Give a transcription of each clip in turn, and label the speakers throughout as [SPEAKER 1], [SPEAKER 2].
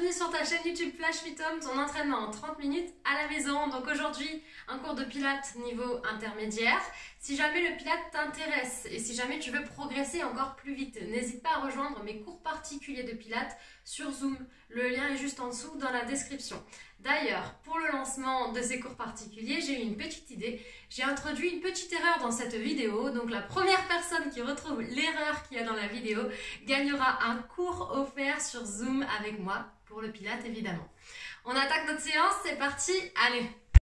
[SPEAKER 1] bienvenue sur ta chaîne YouTube Flash Fit-Home, ton entraînement en 30 minutes à la maison. Donc aujourd'hui, un cours de pilates niveau intermédiaire. Si jamais le pilates t'intéresse et si jamais tu veux progresser encore plus vite, n'hésite pas à rejoindre mes cours particuliers de pilates sur Zoom. Le lien est juste en dessous dans la description. D'ailleurs, pour le lancement de ces cours particuliers, j'ai eu une petite idée. J'ai introduit une petite erreur dans cette vidéo. Donc la première personne qui retrouve l'erreur qu'il y a dans la vidéo gagnera un cours offert sur Zoom avec moi pour le pilates évidemment. On attaque notre séance, c'est parti, allez!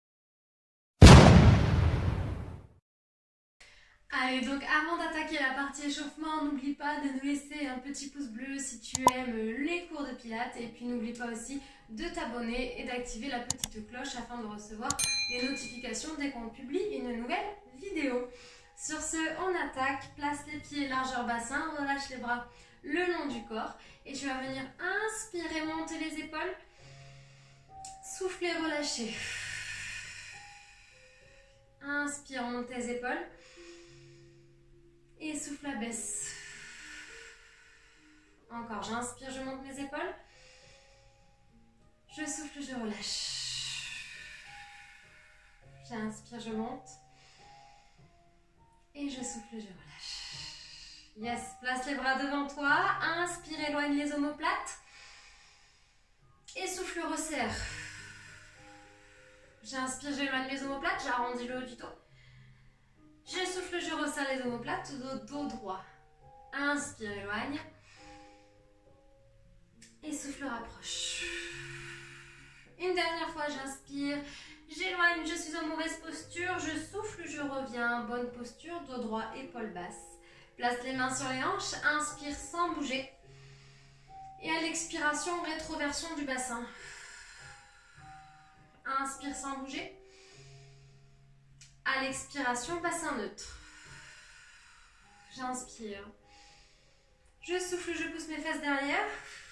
[SPEAKER 1] Allez, donc avant d'attaquer la partie échauffement, n'oublie pas de nous laisser un petit pouce bleu si tu aimes les cours de pilates. Et puis n'oublie pas aussi de t'abonner et d'activer la petite cloche afin de recevoir les notifications dès qu'on publie une nouvelle vidéo. Sur ce, on attaque, place les pieds largeur bassin, relâche les bras le long du corps. Et tu vas venir inspirer, monter les épaules, souffler, relâcher. Inspire, monte tes épaules. Et souffle à baisse. Encore, j'inspire, je monte mes épaules. Je souffle, je relâche. J'inspire, je monte. Et je souffle, je relâche. Yes, place les bras devant toi. Inspire, éloigne les omoplates. Et souffle, resserre. J'inspire, j'éloigne les omoplates. J'arrondis le haut du dos. Je souffle, je resserre les omoplates, dos droit. Inspire, éloigne. Et souffle, rapproche. Une dernière fois, j'inspire, j'éloigne, je suis en mauvaise posture. Je souffle, je reviens. Bonne posture, dos droit, épaule basse. Place les mains sur les hanches. Inspire sans bouger. Et à l'expiration, rétroversion du bassin. Inspire sans bouger. À l'expiration, bassin neutre. J'inspire. Je souffle, je pousse mes fesses derrière.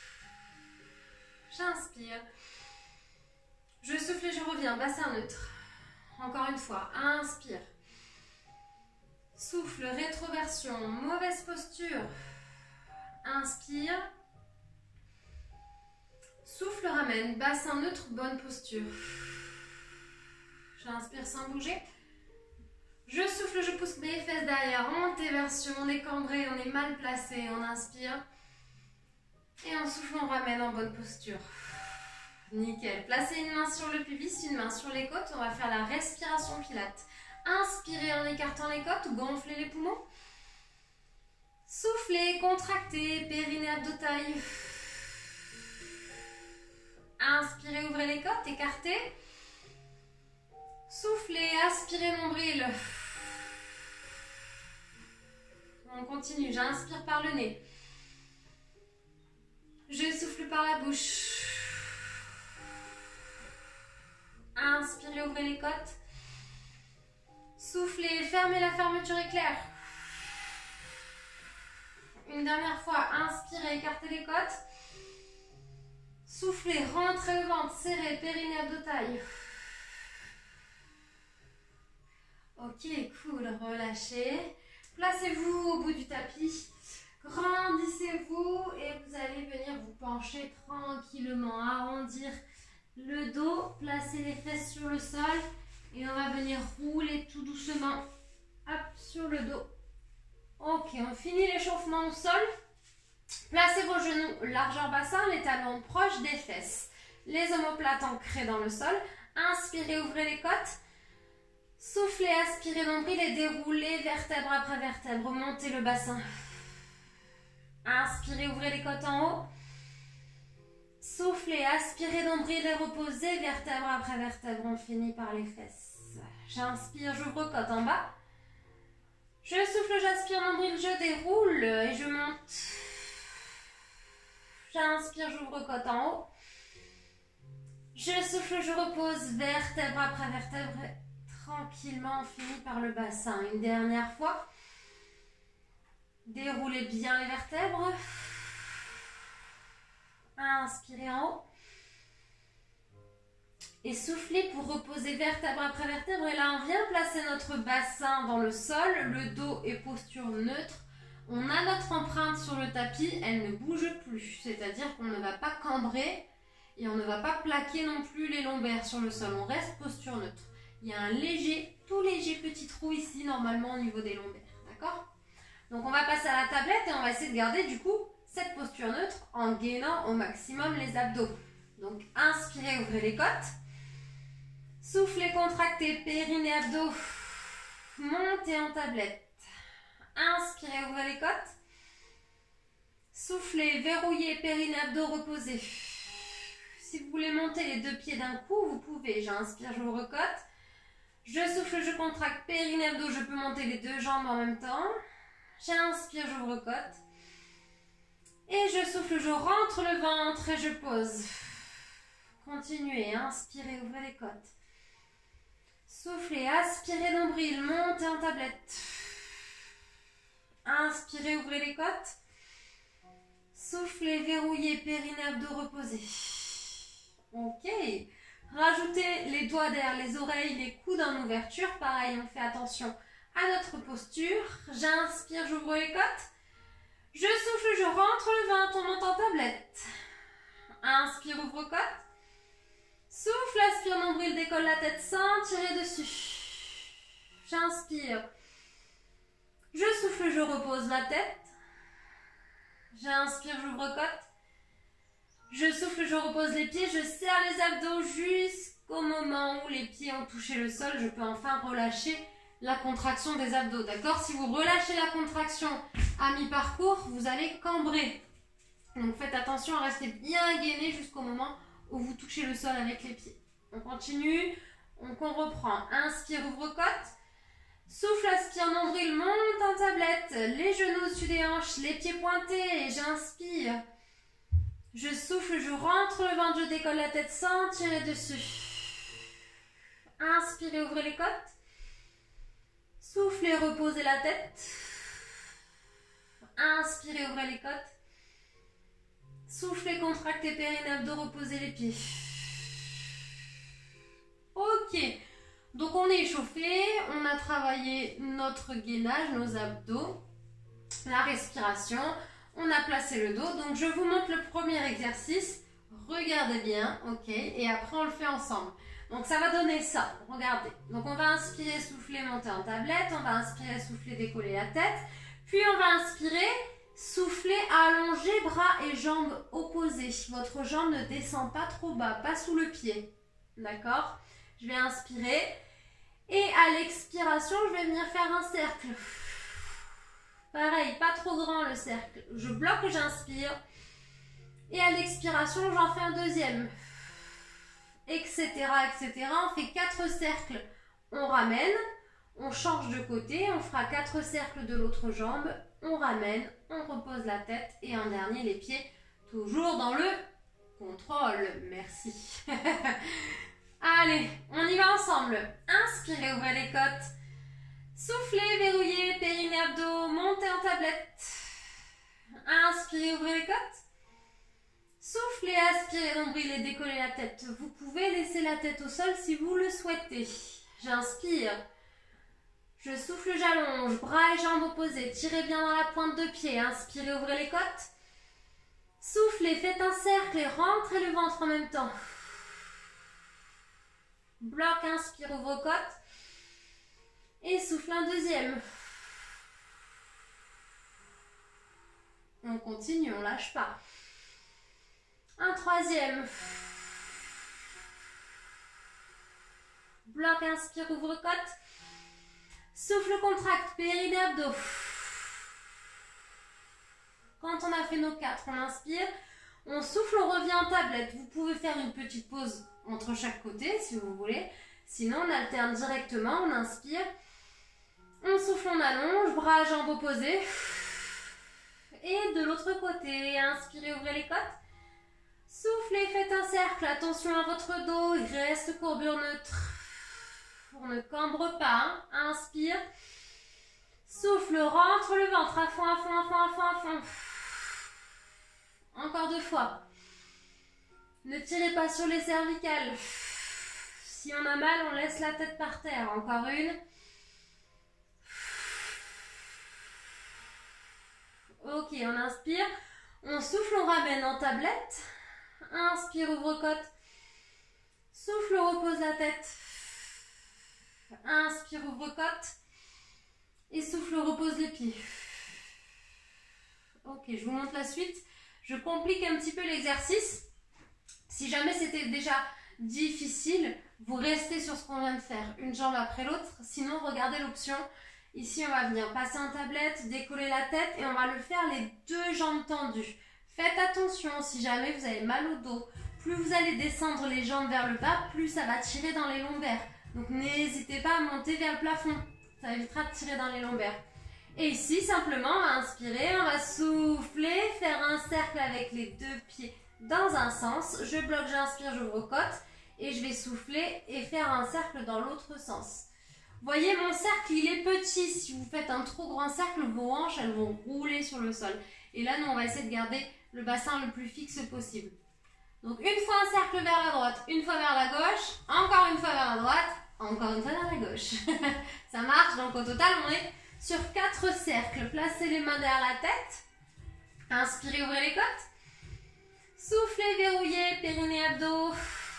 [SPEAKER 1] J'inspire. Je souffle et je reviens, bassin neutre. Encore une fois, inspire. Souffle, rétroversion, mauvaise posture. Inspire. Souffle, ramène, bassin neutre, bonne posture. J'inspire sans bouger. Je souffle, je pousse mes fesses derrière, antéversion, on est cambré, on est mal placé, on inspire. Et en soufflant, on ramène en bonne posture. Nickel. Placez une main sur le pubis, une main sur les côtes, on va faire la respiration pilate. Inspirez en écartant les côtes, gonflez les poumons. Soufflez, contractez, périnée, abdos, taille. Inspirez, ouvrez les côtes, écartez. Soufflez, aspirez nombril. On continue, j'inspire par le nez. Je souffle par la bouche. Inspirez, ouvrez les côtes. Soufflez, fermez la fermeture éclair. Une dernière fois, inspirez, écartez les côtes. Soufflez, rentrez le ventre, serrez, périnée, abdos, taille. Ok, cool, relâchez. Placez-vous au bout du tapis. Grandissez-vous et vous allez venir vous pencher tranquillement. Arrondir le dos, placer les fesses sur le sol. Et on va venir rouler tout doucement. Hop, sur le dos. Ok, on finit l'échauffement au sol. Placez vos genoux largeur bassin, les talons proches des fesses. Les omoplates ancrées dans le sol. Inspirez, ouvrez les côtes. Soufflez, aspirez nombril et déroulez vertèbre après vertèbre. Montez le bassin. Inspirez, ouvrez les côtes en haut. Soufflez, aspirez nombril et reposez vertèbre après vertèbre. On finit par les fesses. J'inspire, j'ouvre côte en bas. Je souffle, j'aspire nombril, je déroule et je monte. J'inspire, j'ouvre côte en haut. Je souffle, je repose vertèbre après vertèbre. Tranquillement, on finit par le bassin. Une dernière fois. Déroulez bien les vertèbres. Inspirez en haut. Et soufflez pour reposer vertèbre après vertèbre. Et là, on vient placer notre bassin dans le sol. Le dos et posture neutre. On a notre empreinte sur le tapis. Elle ne bouge plus. C'est-à-dire qu'on ne va pas cambrer. Et on ne va pas plaquer non plus les lombaires sur le sol. On reste posture neutre. Il y a un tout léger petit trou ici, normalement, au niveau des lombaires. D'accord? Donc, on va passer à la tablette et on va essayer de garder, du coup, cette posture neutre en gainant au maximum les abdos. Donc, inspirez, ouvrez les côtes. Soufflez, contractez, périnée, abdos. Montez en tablette. Inspirez, ouvrez les côtes. Soufflez, verrouillez, périnée, abdos, reposez. Si vous voulez monter les deux pieds d'un coup, vous pouvez. J'inspire, je ouvre côte. Je souffle, je contracte, périnée, abdos. Je peux monter les deux jambes en même temps. J'inspire, j'ouvre côte. Et je souffle, je rentre le ventre et je pose. Continuez, inspirez, ouvrez les côtes. Soufflez, aspirez nombril, montez en tablette. Inspirez, ouvrez les côtes. Soufflez, verrouillez, périnée, abdos, reposez. Ok. Rajoutez les doigts derrière les oreilles, les coudes en ouverture. Pareil, on fait attention à notre posture. J'inspire, j'ouvre les côtes. Je souffle, je rentre le ventre, on monte en tablette. Inspire, ouvre côte. Souffle, aspire, nombril, décolle la tête sans tirer dessus. J'inspire. Je souffle, je repose la tête. J'inspire, j'ouvre côte. Je souffle, je repose les pieds. Je serre les abdos jusqu'au moment où les pieds ont touché le sol. Je peux enfin relâcher la contraction des abdos. D'accord? Si vous relâchez la contraction à mi-parcours, vous allez cambrer. Donc faites attention à rester bien gainé jusqu'au moment où vous touchez le sol avec les pieds. On continue, on reprend. Inspire, ouvre côte. Souffle, aspire, nombril, monte en tablette. Les genoux au-dessus des hanches, les pieds pointés. J'inspire. Je souffle, je rentre le ventre, je décolle la tête sans tirer dessus. Inspirez, ouvrez les côtes. Soufflez, reposez la tête. Inspirez, ouvrez les côtes. Soufflez, contractez, périnée, abdos, reposez les pieds. Ok, donc on est échauffé, on a travaillé notre gainage, nos abdos, la respiration, on a placé le dos. Donc je vous montre le premier exercice, regardez bien, ok, et après on le fait ensemble. Donc ça va donner ça, regardez. Donc on va inspirer, souffler, monter en tablette, on va inspirer, souffler, décoller la tête, puis on va inspirer, soufflez, allongez bras et jambes opposés. Votre jambe ne descend pas trop bas, pas sous le pied. D'accord? Je vais inspirer. Et à l'expiration, je vais venir faire un cercle. Pareil, pas trop grand le cercle. Je bloque, j'inspire. Et à l'expiration, j'en fais un deuxième. Etc. etc. On fait 4 cercles. On ramène. On change de côté. On fera 4 cercles de l'autre jambe. On ramène, on repose la tête et en dernier les pieds, toujours dans le contrôle. Merci. Allez, on y va ensemble. Inspirez, ouvrez les côtes. Soufflez, verrouillez, périnée, abdos, montez en tablette. Inspirez, ouvrez les côtes. Soufflez, aspirez, nombril et décollez la tête. Vous pouvez laisser la tête au sol si vous le souhaitez. J'inspire. Je souffle, j'allonge, bras et jambes opposés. Tirez bien dans la pointe de pied. Inspirez, ouvrez les côtes. Soufflez, faites un cercle et rentrez le ventre en même temps. Bloc, inspire, ouvre côte. Et souffle un deuxième. On continue, on lâche pas. Un troisième. Bloc, inspire, ouvre côte. Souffle, contracte, périnée, abdos. Quand on a fait nos 4, on inspire. On souffle, on revient en tablette. Vous pouvez faire une petite pause entre chaque côté si vous voulez. Sinon, on alterne directement. On inspire. On souffle, on allonge. Bras, jambes opposés. Et de l'autre côté, inspirez, ouvrez les côtes. Soufflez, faites un cercle. Attention à votre dos. Il reste courbure neutre. On ne cambre pas. Hein. Inspire. Souffle, rentre le ventre à fond, à fond, à fond, à fond, à fond. Encore 2 fois. Ne tirez pas sur les cervicales. Si on a mal, on laisse la tête par terre. Encore une. Ok, on inspire. On souffle, on ramène en tablette. Inspire, ouvre-côte. Souffle, repose la tête. Inspire, ouvre-côte. Et souffle, repose les pieds. Ok, je vous montre la suite. Je complique un petit peu l'exercice. Si jamais c'était déjà difficile, vous restez sur ce qu'on vient de faire, une jambe après l'autre. Sinon, regardez l'option. Ici, on va venir passer en tablette, décoller la tête et on va le faire les deux jambes tendues. Faites attention, si jamais vous avez mal au dos, plus vous allez descendre les jambes vers le bas, plus ça va tirer dans les lombaires. Donc, n'hésitez pas à monter vers le plafond. Ça évitera de tirer dans les lombaires. Et ici, simplement, on va inspirer, on va souffler, faire un cercle avec les deux pieds dans un sens. Je bloque, j'inspire, j'ouvre côte. Et je vais souffler et faire un cercle dans l'autre sens. Voyez, mon cercle, il est petit. Si vous faites un trop grand cercle, vos hanches, elles vont rouler sur le sol. Et là, nous, on va essayer de garder le bassin le plus fixe possible. Donc, une fois un cercle vers la droite, une fois vers la gauche, encore une fois vers la droite, encore une fois vers la gauche. Ça marche, donc au total, on est sur 4 cercles. Placez les mains derrière la tête. Inspirez, ouvrez les côtes. Soufflez, verrouillez, périnée, abdos.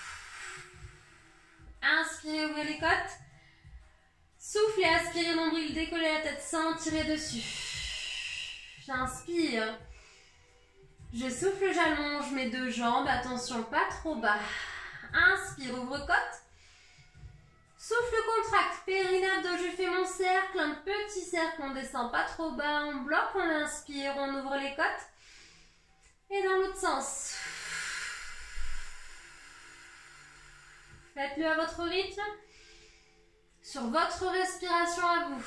[SPEAKER 1] Inspirez, ouvrez les côtes. Soufflez, aspirez, nombril, décollez la tête sans tirer dessus. J'inspire. Je souffle, j'allonge mes deux jambes. Attention, pas trop bas. Inspire, ouvre côte. Souffle, contracte, périnée, abdos, je fais mon cercle. Un petit cercle, on descend pas trop bas. On bloque, on inspire, on ouvre les côtes. Et dans l'autre sens. Faites-le à votre rythme. Sur votre respiration à vous.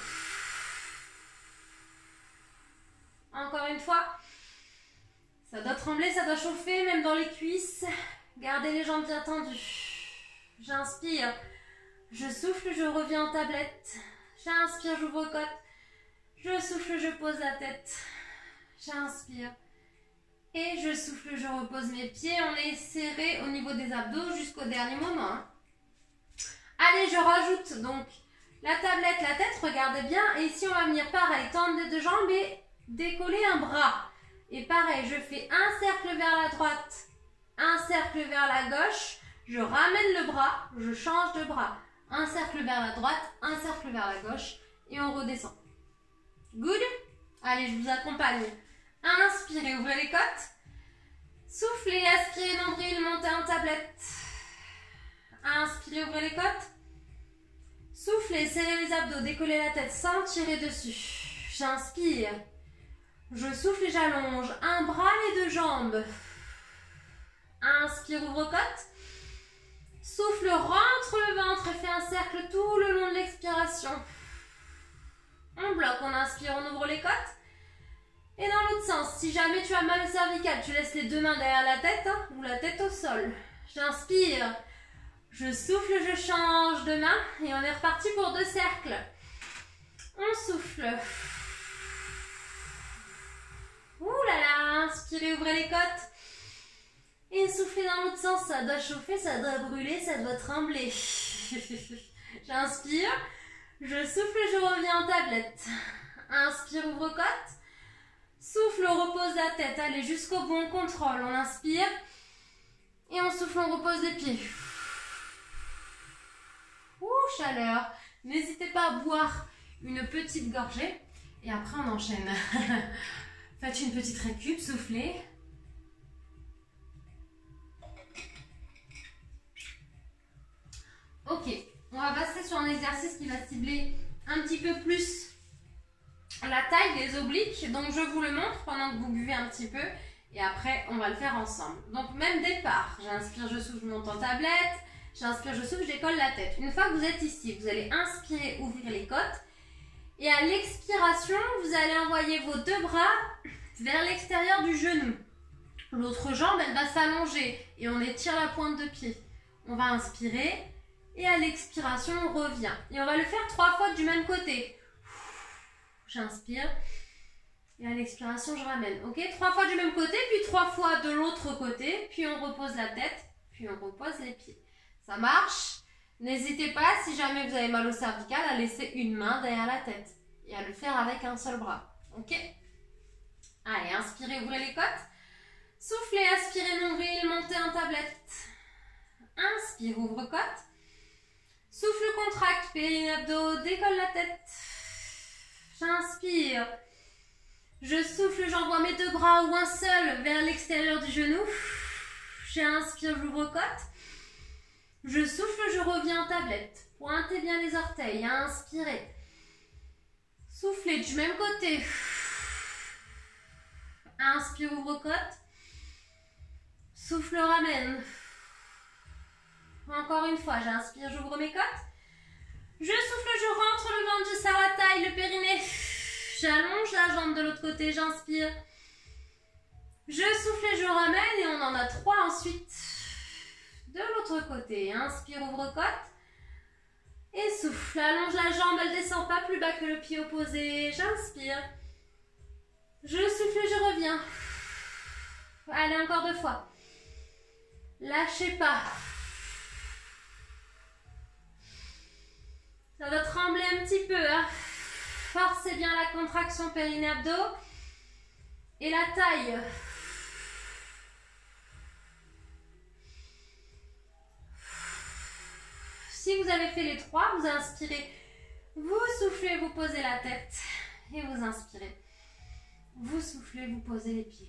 [SPEAKER 1] Encore une fois. Ça doit trembler, ça doit chauffer, même dans les cuisses. Gardez les jambes bien tendues. J'inspire. Je souffle, je reviens en tablette. J'inspire, j'ouvre côte. Je souffle, je pose la tête. J'inspire. Et je souffle, je repose mes pieds. On est serré au niveau des abdos jusqu'au dernier moment. Hein. Allez, je rajoute donc la tablette, la tête, regardez bien. Et ici, on va venir pareil, tendre les deux jambes et décoller un bras. Et pareil, je fais un cercle vers la droite, un cercle vers la gauche. Je ramène le bras, je change de bras. Un cercle vers la droite, un cercle vers la gauche. Et on redescend. Good? Allez, je vous accompagne. Inspirez, ouvrez les côtes. Soufflez, aspirez, nombril, montez en tablette. Inspirez, ouvrez les côtes. Soufflez, serrez les abdos, décollez la tête sans tirer dessus. J'inspire. Je souffle et j'allonge. Un bras, les deux jambes. Inspire, ouvre côte. Souffle, rentre le ventre et fait un cercle tout le long de l'expiration. On bloque, on inspire, on ouvre les côtes. Et dans l'autre sens, si jamais tu as mal au cervical, tu laisses les deux mains derrière la tête hein, ou la tête au sol. J'inspire. Je souffle, je change de main et on est reparti pour 2 cercles. On souffle. Ouh là là, inspirez, ouvrez les côtes. Et soufflez dans l'autre sens, ça doit chauffer, ça doit brûler, ça doit trembler. J'inspire, je souffle, je reviens en tablette. Inspire, ouvre côte. Souffle, on repose la tête. Allez, jusqu'au bout, on contrôle. On inspire. Et on souffle, on repose les pieds. Ouh, chaleur. N'hésitez pas à boire une petite gorgée. Et après, on enchaîne. Faites une petite récup, soufflez. Ok, on va passer sur un exercice qui va cibler un petit peu plus la taille des obliques. Donc, je vous le montre pendant que vous buvez un petit peu. Et après, on va le faire ensemble. Donc, même départ. J'inspire, je souffle, je monte en tablette. J'inspire, je souffle, je décolle la tête. Une fois que vous êtes ici, vous allez inspirer, ouvrir les côtes. Et à l'expiration, vous allez envoyer vos 2 bras vers l'extérieur du genou. L'autre jambe, elle va s'allonger. Et on étire la pointe de pied. On va inspirer. Et à l'expiration, on revient. Et on va le faire 3 fois du même côté. J'inspire. Et à l'expiration, je ramène. Ok, 3 fois du même côté, puis 3 fois de l'autre côté. Puis on repose la tête, puis on repose les pieds. Ça marche? N'hésitez pas, si jamais vous avez mal au cervical, à laisser une main derrière la tête. Et à le faire avec un seul bras. Ok? Allez, inspirez, ouvrez les côtes. Soufflez, aspirez, nombril, montez en tablette. tablette. Inspire, ouvre côte. Souffle, contracte, périnée, abdos, décolle la tête. J'inspire. Je souffle, j'envoie mes deux bras ou un seul vers l'extérieur du genou. J'inspire, j'ouvre côte. Je souffle, je reviens en tablette. Pointez bien les orteils. Inspirez. Soufflez du même côté. Inspire, ouvre côte. Souffle, ramène. Encore une fois, j'inspire, j'ouvre mes côtes. Je souffle, je rentre le ventre, je serre la taille, le périnée. J'allonge la jambe de l'autre côté, j'inspire. Je souffle et je ramène et on en a 3 ensuite. De l'autre côté, inspire, ouvre côte. Et souffle, allonge la jambe, elle descend pas plus bas que le pied opposé. J'inspire. Je souffle, je reviens. Allez, encore 2 fois. Lâchez pas. Ça va trembler un petit peu. Hein. Forcez bien la contraction périnée-abdos. Et la taille. Si vous avez fait les 3, vous inspirez. Vous soufflez, vous posez la tête. Et vous inspirez. Vous soufflez, vous posez les pieds.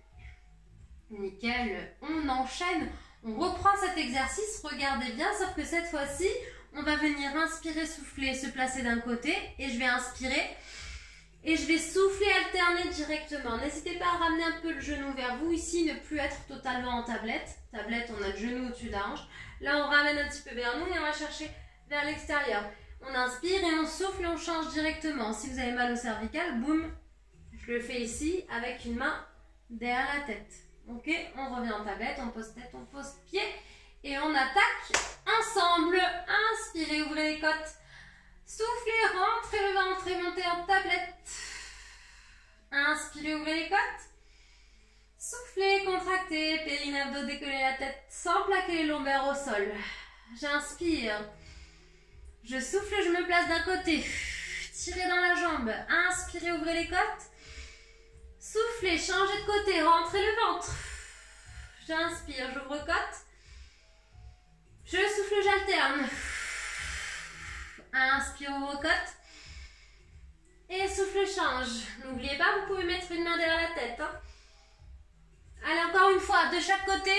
[SPEAKER 1] Nickel. On enchaîne. On reprend cet exercice. Regardez bien, sauf que cette fois-ci, on va venir inspirer, souffler, se placer d'un côté. Et je vais inspirer. Et je vais souffler, alterner directement. N'hésitez pas à ramener un peu le genou vers vous. Ici, ne plus être totalement en tablette. Tablette, on a le genou au-dessus d'un hanche. Là, on ramène un petit peu vers nous et on va chercher vers l'extérieur. On inspire et on souffle et on change directement. Si vous avez mal au cervical, boum, je le fais ici avec une main derrière la tête. Ok, on revient en tablette, on pose tête, on pose pied et on attaque ensemble. Inspirez, ouvrez les côtes. Soufflez, rentrez le ventre et montez en tablette. Inspirez, ouvrez les côtes. Soufflez, contractez, périnée, abdos, décollez la tête sans plaquer les lombaires au sol. J'inspire. Je souffle, je me place d'un côté. Tirez dans la jambe. Inspirez, ouvrez les côtes. Soufflez, changez de côté, rentrez le ventre. J'inspire, j'ouvre côte. Je souffle, j'alterne. Inspire, ouvre côte. Et souffle, change. N'oubliez pas, vous pouvez mettre une main derrière la tête. Hein. Allez, encore une fois, de chaque côté.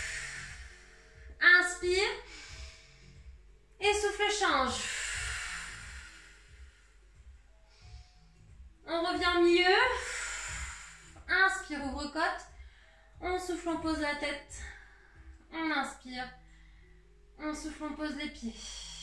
[SPEAKER 1] Inspire. Et souffle, change. On revient au milieu. Inspire, ouvre côte. On souffle, on pose la tête. On inspire. On souffle, on pose les pieds.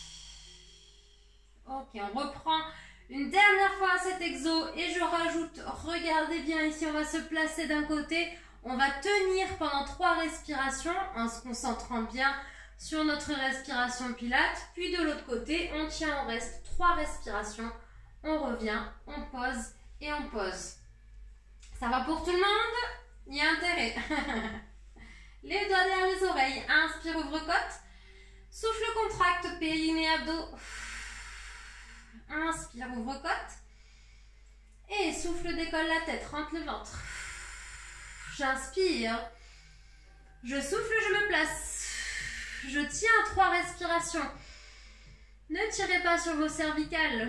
[SPEAKER 1] Ok, on reprend une dernière fois cet exo et je rajoute, regardez bien ici, on va se placer d'un côté. On va tenir pendant 3 respirations en se concentrant bien sur notre respiration pilates. Puis de l'autre côté, on tient, on reste 3 respirations. On revient, on pose et on pose. Ça va pour tout le monde? Il y a intérêt. Les doigts derrière les oreilles. Inspire, ouvre côte. Souffle, contracte, périnée, abdos. Inspire, ouvre côte. Et souffle, décolle la tête, rentre le ventre. J'inspire. Je souffle, je me place. Je tiens 3 respirations. Ne tirez pas sur vos cervicales.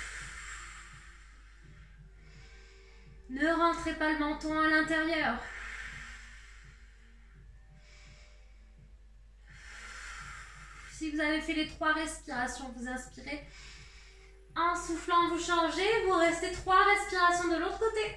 [SPEAKER 1] Ne rentrez pas le menton à l'intérieur. Si vous avez fait les 3 respirations, vous inspirez. En soufflant, vous changez. Vous restez 3 respirations de l'autre côté.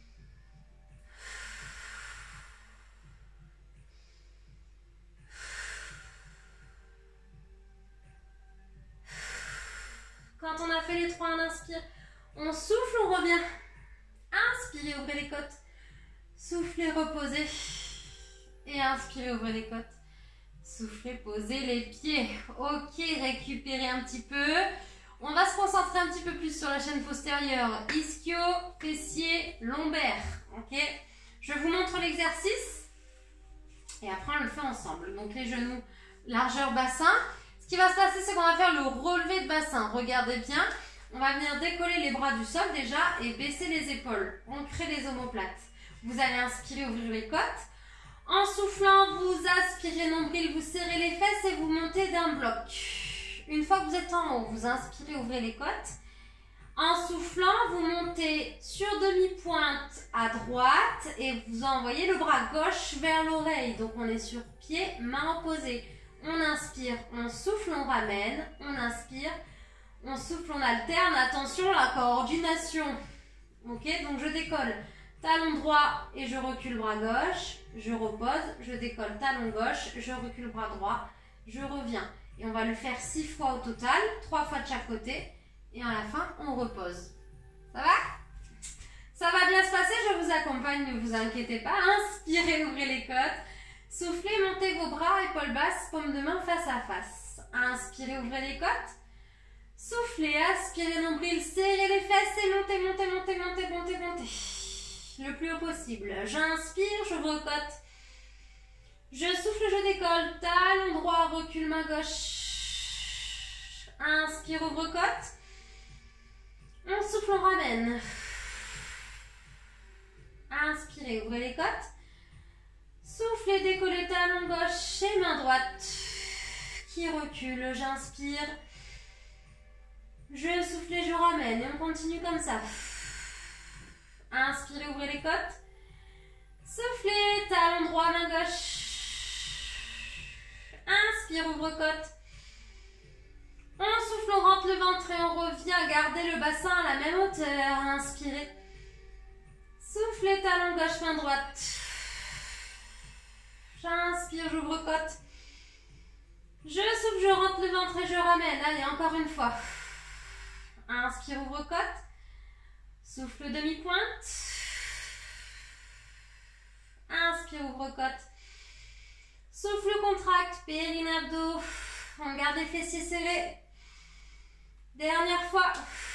[SPEAKER 1] Quand on a fait les 3, on inspire. On souffle, on revient. Inspirez, ouvrez les côtes. Soufflez, reposez. Et inspirez, ouvrez les côtes. Soufflez, posez les pieds. Ok, récupérez un petit peu. On va se concentrer un petit peu plus sur la chaîne postérieure. Ischio, fessier, lombaire. Ok. Je vous montre l'exercice. Et après, on le fait ensemble. Donc, les genoux, largeur bassin. Ce qui va se passer, c'est qu'on va faire le relevé de bassin. Regardez bien. On va venir décoller les bras du sol déjà et baisser les épaules. On crée les omoplates. Vous allez inspirer, ouvrir les côtes. En soufflant, vous aspirez serrez les fesses et vous montez d'un bloc. Une fois que vous êtes en haut, vous inspirez, ouvrez les côtes. En soufflant, vous montez sur demi-pointe à droite et vous envoyez le bras gauche vers l'oreille. Donc on est sur pied, main opposée. On inspire, on souffle, on ramène. On inspire, on souffle, on alterne. Attention, la coordination. Ok, donc je décolle talon droit et je recule bras gauche. Je repose, je décolle talon gauche, je recule bras droit. Je reviens. Et on va le faire 6 fois au total, 3 fois de chaque côté. Et à la fin, on repose. Ça va? Ça va bien se passer, je vous accompagne, ne vous inquiétez pas. Inspirez, ouvrez les côtes. Soufflez, montez vos bras, épaules basses, paumes de main face à face. Inspirez, ouvrez les côtes. Soufflez, aspirez, nombril, serrez les fesses et montez, montez, montez, montez, montez, montez. Le plus haut possible. J'inspire, j'ouvre côte. Je souffle, je décolle. Talon droit, recule, main gauche. Inspire, ouvre côte. On souffle, on ramène. Inspirez, ouvrez les côtes. Soufflez, décollez, talon gauche et main droite qui recule. J'inspire. Je souffle et je ramène. Et on continue comme ça. Inspirez, ouvrez les côtes. Soufflez, talon droit, main gauche. Inspire, ouvre côte. On souffle, on rentre le ventre et on revient. Gardez le bassin à la même hauteur. Inspirez. Soufflez, talon gauche, main droite. J'inspire, j'ouvre côte. Je souffle, je rentre le ventre et je ramène. Allez, encore une fois. Inspire, ouvre côte. Souffle, demi-pointe. Inspire, ouvre côte. Souffle, contracte, périnabdos. On garde les fessiers serrés. Dernière fois.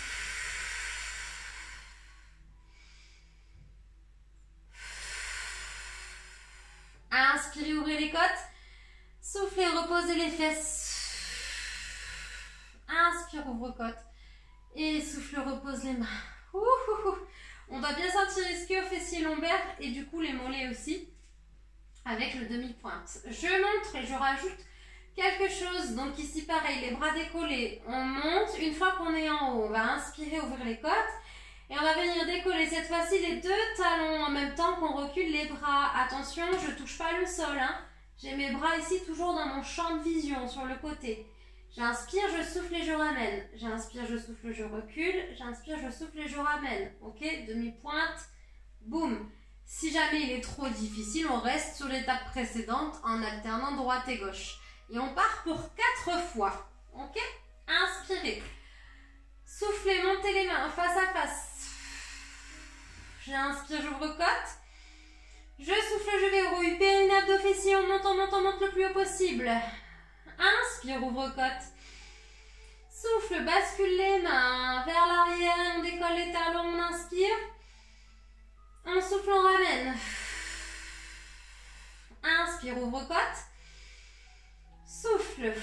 [SPEAKER 1] Inspirez, ouvrez les côtes. Soufflez, reposez les fesses. Inspire, ouvre côte. Et souffle, repose les mains. On doit bien sentir ischio, fessiers lombaires et du coup les mollets aussi. Avec le demi-pointe. Je montre et je rajoute quelque chose. Donc ici pareil, les bras décollés. On monte. Une fois qu'on est en haut, on va inspirer, ouvrir les côtes. Et on va venir décoller cette fois-ci les deux talons en même temps qu'on recule les bras. Attention, je ne touche pas le sol. Hein. J'ai mes bras ici toujours dans mon champ de vision sur le côté. J'inspire, je souffle et je ramène. J'inspire, je souffle, je recule. J'inspire, je souffle et je ramène. Ok, demi-pointe. Boum. Si jamais il est trop difficile, on reste sur l'étape précédente en alternant droite et gauche. Et on part pour 4 fois. Ok? Inspirez. Soufflez, montez les mains face à face. J'inspire, j'ouvre côte. Je souffle, je verrouille. Périnabdos, fessiers, on monte le plus haut possible. Inspire, ouvre côte. Souffle, bascule les mains vers l'arrière. On décolle les talons, on inspire. On souffle, on ramène. Inspire, ouvre côte. Souffle.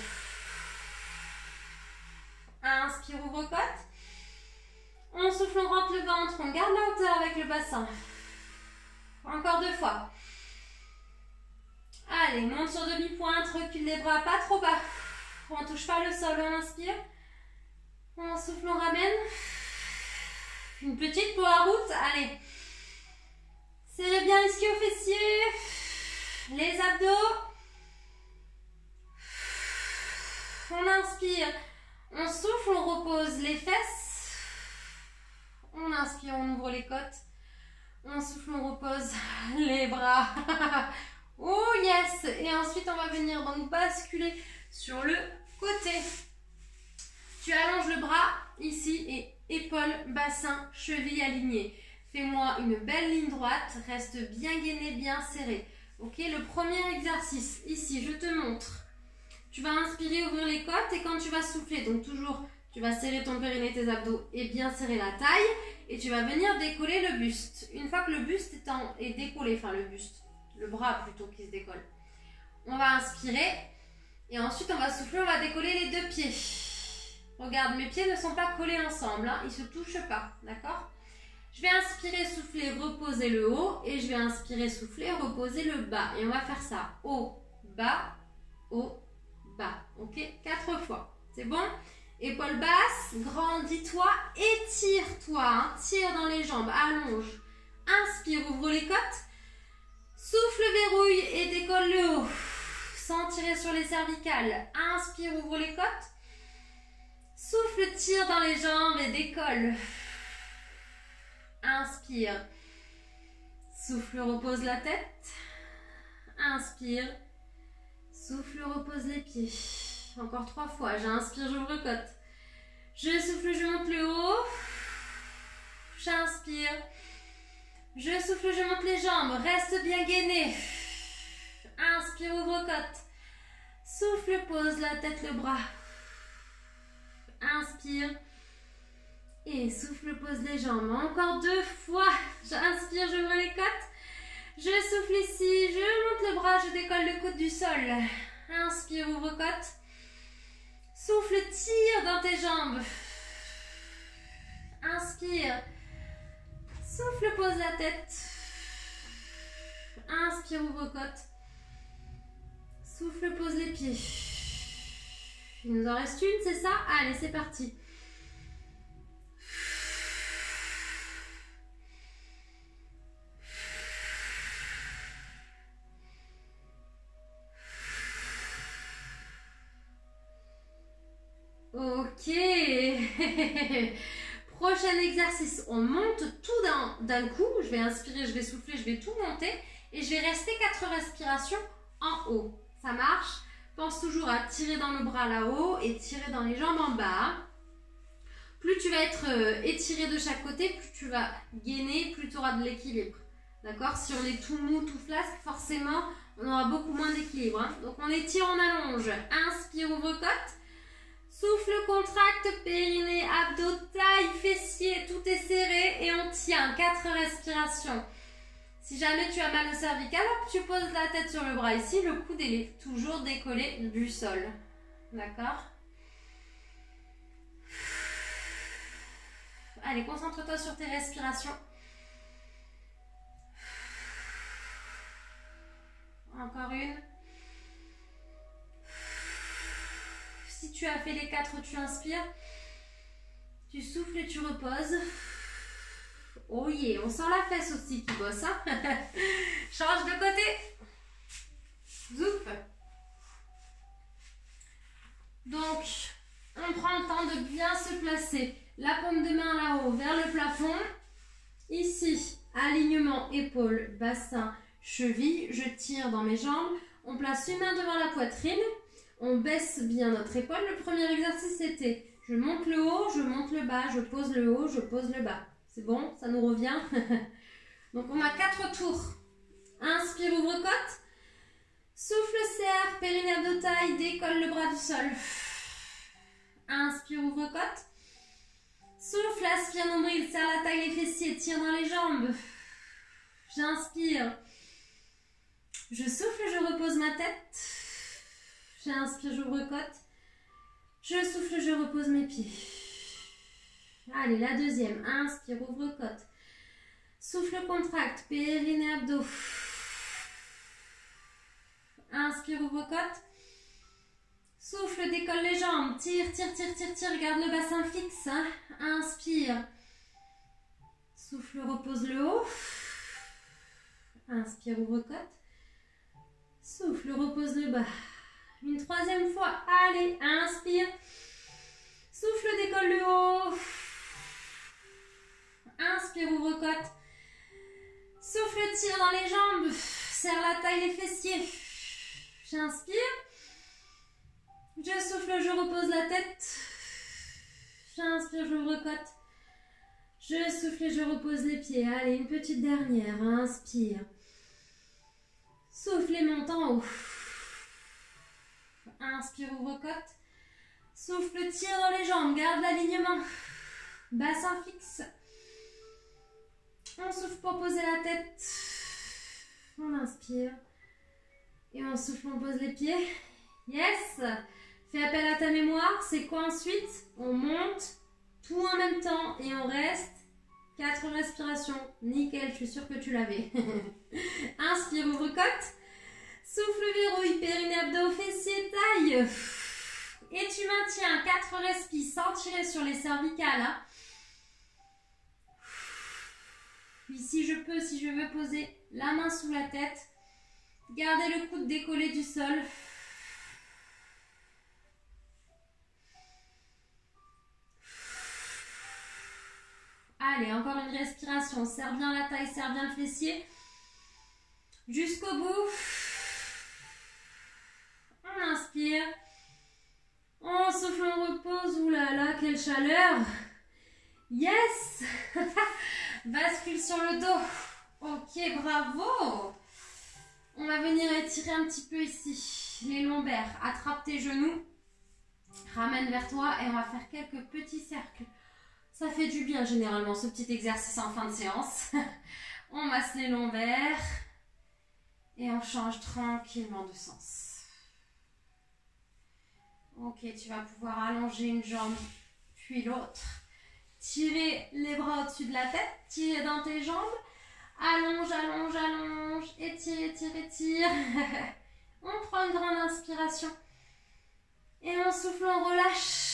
[SPEAKER 1] Inspire, ouvre côte. On souffle, on rentre le ventre. On garde la hauteur avec le bassin. Encore 2 fois. Allez, monte sur demi-pointe. Recule les bras, pas trop bas. On ne touche pas le sol, on inspire. On souffle, on ramène. Une petite pour la route. Allez. Serrez bien les ischio-fessiers. Les abdos. On inspire. On souffle, on repose les fesses. On inspire, on ouvre les côtes. On souffle, on repose les bras. Oh yes! Et ensuite, on va venir donc basculer sur le côté. Tu allonges le bras ici et épaules, bassin, cheville alignés. Fais-moi une belle ligne droite. Reste bien gainé, bien serré. Ok, le premier exercice. Ici, je te montre. Tu vas inspirer, ouvrir les côtes et quand tu vas souffler, donc toujours, tu vas serrer ton périnée, tes abdos et bien serrer la taille. Et tu vas venir décoller le buste. Une fois que le buste est décollé, enfin le buste, le bras plutôt qui se décolle. On va inspirer et ensuite on va souffler, on va décoller les 2 pieds. Regarde, mes pieds ne sont pas collés ensemble, hein, ils ne se touchent pas, d'accord? Je vais inspirer, souffler, reposer le haut et je vais inspirer, souffler, reposer le bas. Et on va faire ça, haut, bas, bas. Ok, 4 fois. C'est bon? Épaules basses, grandis-toi, étire-toi. Hein. Tire dans les jambes, allonge. Inspire, ouvre les côtes. Souffle, verrouille et décolle le haut. Sans tirer sur les cervicales. Inspire, ouvre les côtes. Souffle, tire dans les jambes et décolle. Inspire. Souffle, repose la tête. Inspire. Souffle, repose les pieds. Encore 3 fois. J'inspire, j'ouvre le côte. Je souffle, je monte le haut. J'inspire. Je souffle, je monte les jambes. Reste bien gainé. Inspire, ouvre côte. Souffle, pose la tête, le bras. Inspire. Et souffle, pose les jambes. Encore 2 fois. J'inspire, j'ouvre les côtes. Je souffle ici. Je monte le bras. Je décolle le coude du sol. Inspire, ouvre côte. Souffle, tire dans tes jambes. Inspire. Souffle, pose la tête. Inspire, ouvre côte. Souffle, pose les pieds. Il nous en reste une, c'est ça? Allez, c'est parti. Ok. Prochain exercice. On monte tout d'un coup. Je vais inspirer, je vais souffler, je vais tout monter. Et je vais rester 4 respirations en haut. Ça marche? Pense toujours à tirer dans le bras là-haut et tirer dans les jambes en bas. Plus tu vas être étiré de chaque côté, plus tu vas gainer, plus tu auras de l'équilibre. D'accord? Si on est tout mou, tout flasque, forcément, on aura beaucoup moins d'équilibre. Hein. Donc on étire, on allonge. Inspire, ouvre côte. Souffle, contracte, périnée, abdos, taille, fessiers, tout est serré et on tient. 4 respirations. Si jamais tu as mal au cervical, hop, tu poses la tête sur le bras ici, le coude est toujours décollé du sol. D'accord? Allez, concentre-toi sur tes respirations. Encore une. Si tu as fait les 4, tu inspires. Tu souffles et tu reposes. Oh yeah, on sent la fesse aussi qui bosse. Hein. Change de côté. Zouf. Donc, on prend le temps de bien se placer. La paume de main là-haut vers le plafond. Ici, alignement, épaules, bassin, cheville. Je tire dans mes jambes. On place une main devant la poitrine. On baisse bien notre épaule. Le premier exercice, c'était je monte le haut, je monte le bas, je pose le haut, je pose le bas. C'est bon? Ça nous revient? Donc, on a 4 tours. Inspire, ouvre côte. Souffle, serre, périnée, abdos, taille, décolle le bras du sol. Inspire, ouvre côte. Souffle, aspire, nombril, serre la taille, les fessiers, tire dans les jambes. J'inspire. Je souffle, je repose ma tête. J'inspire, j'ouvre côte. Je souffle, je repose mes pieds. Allez, la deuxième. Inspire, ouvre côte. Souffle, contracte, périnée, abdos. Inspire, ouvre côte. Souffle, décolle les jambes. Tire, tire, tire, tire, tire. Garde le bassin fixe. Hein. Inspire. Souffle, repose le haut. Inspire, ouvre côte. Souffle, repose le bas. Une troisième fois. Allez, inspire. Souffle, décolle le haut. Inspire, ouvre côte. Souffle, tire dans les jambes. Serre la taille, les fessiers. J'inspire. Je souffle, je repose la tête. J'inspire, j'ouvre côte. Je souffle et je repose les pieds. Allez, une petite dernière. Inspire. Souffle et monte en haut. Inspire, ouvre côte. Souffle, tire dans les jambes. Garde l'alignement. Bassin fixe. On souffle pour poser la tête. On inspire. Et on souffle, on pose les pieds. Yes! Fais appel à ta mémoire. C'est quoi ensuite? On monte tout en même temps et on reste 4 respirations. Nickel, je suis sûre que tu l'avais. Inspire, ouvre côte. Souffle, verrouille, périnée, abdos, fessiers, taille. longue. Et tu maintiens 4 respis sans tirer sur les cervicales. Hein. Puis si je peux, si je veux poser la main sous la tête, gardez le coude décollé du sol. Allez, encore une respiration. Serre bien la taille, serre bien le fessier. Jusqu'au bout. On inspire. On souffle, on repose. Ouh là là, quelle chaleur. Yes. Bascule sur le dos. Ok, bravo. On va venir étirer un petit peu ici. Les lombaires. Attrape tes genoux. Ramène vers toi et on va faire quelques petits cercles. Ça fait du bien généralement ce petit exercice en fin de séance. On masse les lombaires et on change tranquillement de sens. Ok, tu vas pouvoir allonger une jambe puis l'autre. Tirer les bras au-dessus de la tête, tirer dans tes jambes. Allonge, allonge, allonge, étire, étire, étire. On prend une grande inspiration et on souffle, on relâche.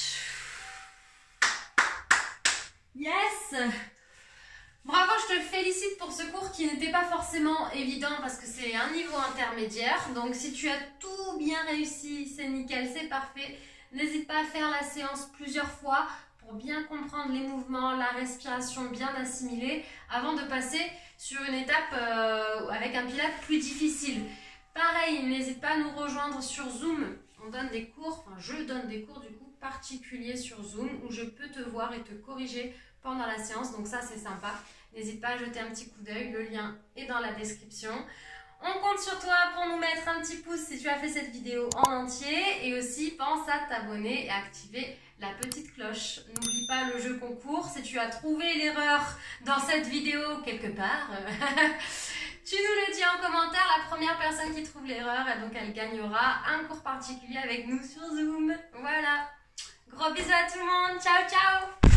[SPEAKER 1] Yes! Bravo, je te félicite pour ce cours qui n'était pas forcément évident parce que c'est un niveau intermédiaire. Donc si tu as tout bien réussi, c'est nickel, c'est parfait. N'hésite pas à faire la séance plusieurs fois pour bien comprendre les mouvements, la respiration bien assimilée avant de passer sur une étape avec un pilates plus difficile. Pareil, n'hésite pas à nous rejoindre sur Zoom. On donne des cours, enfin je donne des cours du coup particuliers sur Zoom où je peux te voir et te corriger pendant la séance, donc ça c'est sympa. N'hésite pas à jeter un petit coup d'œil, le lien est dans la description. On compte sur toi pour nous mettre un petit pouce si tu as fait cette vidéo en entier et aussi pense à t'abonner et activer la petite cloche. N'oublie pas le jeu concours, si tu as trouvé l'erreur dans cette vidéo quelque part, tu nous le dis en commentaire, la première personne qui trouve l'erreur, et donc elle gagnera un cours particulier avec nous sur Zoom. Voilà, gros bisous à tout le monde, ciao ciao.